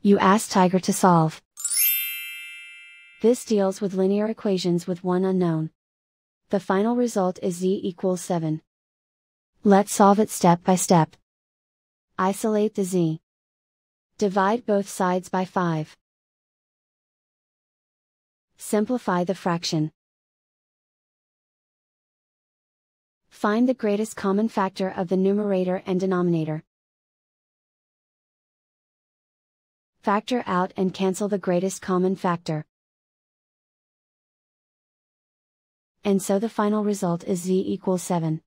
You ask Tiger to solve. This deals with linear equations with one unknown. The final result is z equals 7. Let's solve it step by step. Isolate the z. Divide both sides by 5. Simplify the fraction. Find the greatest common factor of the numerator and denominator. Factor out and cancel the greatest common factor. And so the final result is z equals 7.